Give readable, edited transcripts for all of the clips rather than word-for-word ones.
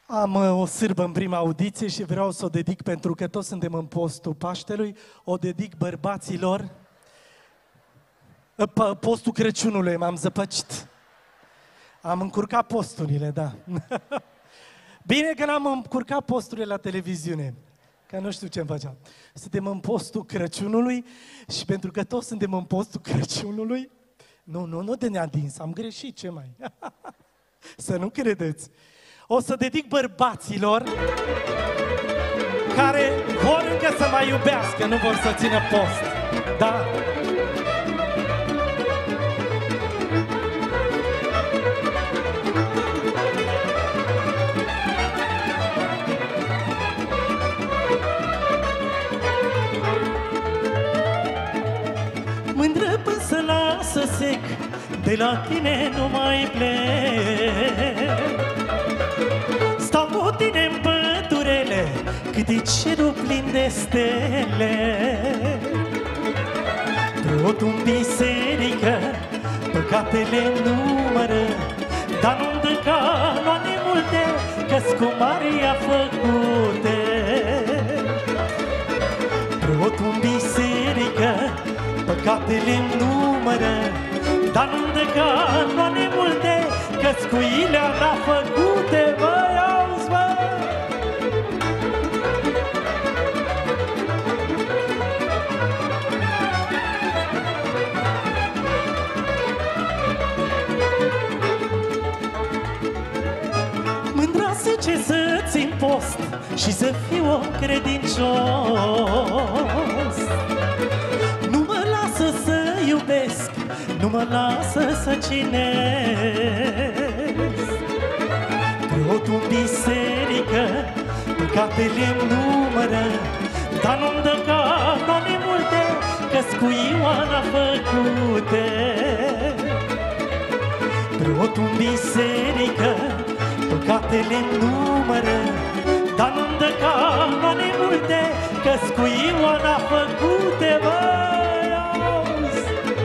Am o sârbă în prima audiție și vreau să o dedic, pentru că toți suntem în postul Paștelui, o dedic bărbaților. Postul Crăciunului, m-am zăpăcit. Am încurcat posturile, da. Bine că n-am încurcat posturile la televiziune, că nu știu ce-mi făceam. Suntem în postul Crăciunului și pentru că toți suntem în postul Crăciunului, nu de neadins, am greșit, ce mai? Să nu credeți. O să dedic bărbaților care vor încă să mai iubească, nu vor să țină post. Da? Mândră până să lasă sec, de la tine nu mai plec. Stau cu tine în pădurele, cât e cerul plin de stele. Tot în biserică, păcatele numără, dar nu-mi dă canoane multe, că-s cu Maria făcute. Tot în biserică, păcatele numără, dar nu-mi dă canoane multe, că-s cu Ileana făcute, băi, auzi, bă! Mândra zice să țin post și să fiu om credincios. Nu mă lasă să iubesc, nu mă lasă să cinesc. Preotul în biserică, păcatele-mi numără, dar nu-mi dă canoane multe, că-s cu Ioana făcute. Preotul în biserică, păcatele-mi numără, dar nu-mi dă canoane multe, că-s cu Ioana făcute, băi, auzi!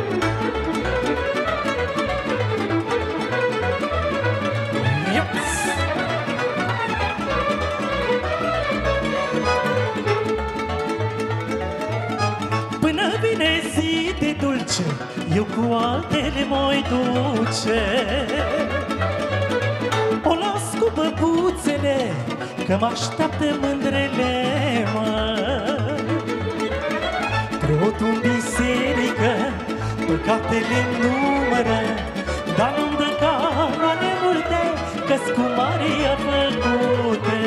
Până vine zi de dulce, eu cu altele mă-i duce. O las cu băbuțele, că mă-așteaptă mândrele, mă. Preotul în biserică, păcatele numără, dar nu-mi dă canoane multe, că-s cu Maria făcute.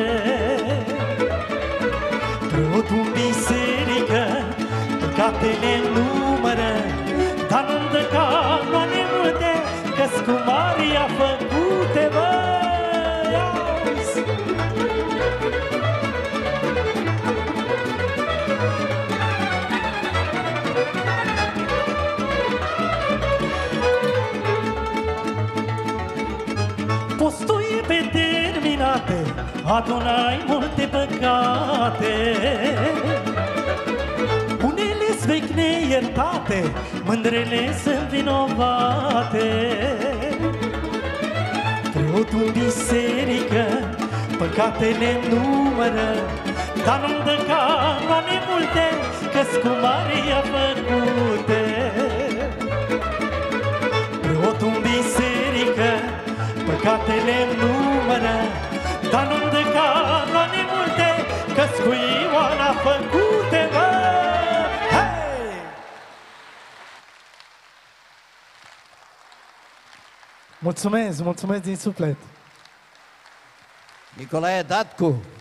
Preotul în biserică, păcatele numără, dar nu-mi dă canoane multe, că-s cu Maria făcute, băi, auzi! Postul e pe terminate, adunai multe păcate. Unele-s vechi neiertate, mândrele sunt vinovate. Preotul în biserică, păcatele numără, dar nu-mi dă canoane multe, că-s cu Maria făcute. Preotul în biserică, păcatele numără, dar nu-mi dă canoane multe, că-s cu Ioana făcute, bă! Hei! Mulțumesc din suflet! Nicolae Datcu.